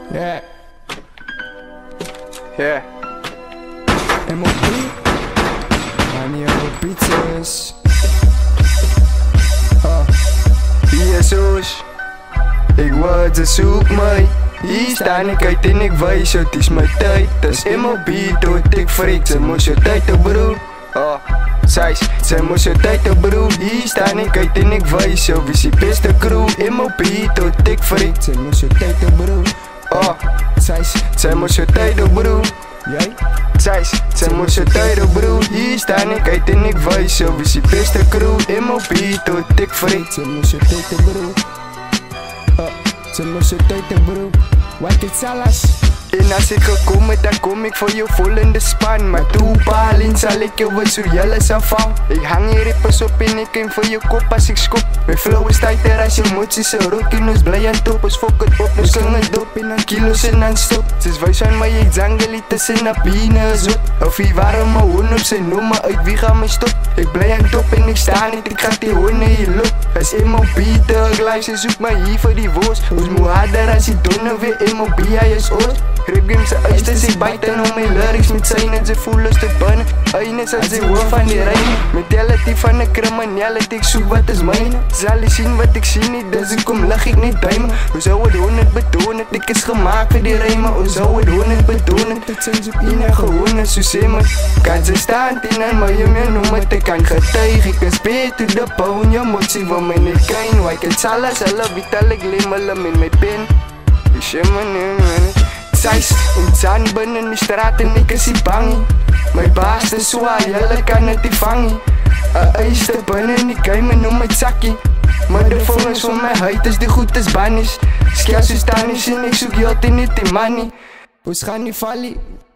Yeah. Yeah. MOP. Money over pizzas. Jesus, ik word ze zoek mij. Hier staan ik uit en ik wijs, het is mijn tijd. Dus MOB tot ik freak, ze moest je tijd te broer. Zij moest je tijd te broer. Hier staan ik uit en ik wijs, zo wie is die beste crew. MOB tot ik freak, Ze moest je tijd te broer. zij moest je tijd te broer. Jij? Zij moest je tijd te broer. Hier staan ik uit en ik wijs, zo wie is die beste crew. MOB tot ik freak. Ze moest je tijd te broer. Ze moest je tijd te broer. Wat is Challas? En als ik gekomen, dan kom ik voor je vol in de span. Maar toepaling zal ik je wat zo jelle zou val. Ik hang hier rippers op en ik ken voor je kop als ik skop. Mijn flow is tighter als je emoties en rook en ons blij aan top. Ons fok het op, ons kan het dop en aan kilo's en aan stop. Zes wijs aan mij, ik zangle tussen na binnen zot. Of wie waren mijn hoon op zijn noemen uit, wie gaat me stop? Ik blij aan top en ik sta niet, ik ga die hoon in je loop. Als MOB te gelijk, ze zoekt mij hier voor die woos. Ons moet harder als die donnen weer MOB, hij is oor. Grip hem zijn uisters, ik bijten om mijn lyrics met zijn en ze voelen te bannen. Eines als ze hoor van die rijmen. Mentality van de criminality, ik zoek wat is mijne. Zal je zien wat ik zie niet, dus ik kom lach ik niet bij me. Hoe zou het 100 betonen, ik is gemaakt voor die rijmen. Hoe zou het 100 betonen, Dat zijn zoek in en gewoon zo simmer. Kan ze staan in en maar je meer noemen, ik kan getuigen. Ik kan spelen to the bone, je moet zien wat mij niet krijgen. Wij kan Challas, alle vital, ik limelen met mijn pen. Ik zie me niet meer. Zijs, in zaan binnen de straat en ik is die bang. Mijn baas is zwaar, jelle kan het niet vangen. Eis te binnen, ik kan me noem het zakkie. Maar de volgens van mijn huid is de goed als bannies. Skia zo staan is en ik zoek je altijd niet die money. We gaan niet vallen.